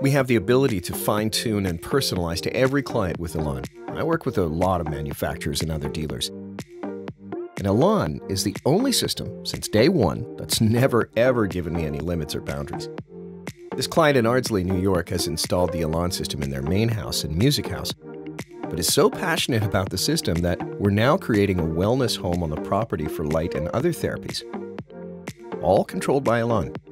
We have the ability to fine-tune and personalize to every client with ELAN. I work with a lot of manufacturers and other dealers. And ELAN is the only system since day one that's never ever given me any limits or boundaries. This client in Ardsley, New York has installed the ELAN system in their main house and music house, but is so passionate about the system that we're now creating a wellness home on the property for light and other therapies, all controlled by ELAN.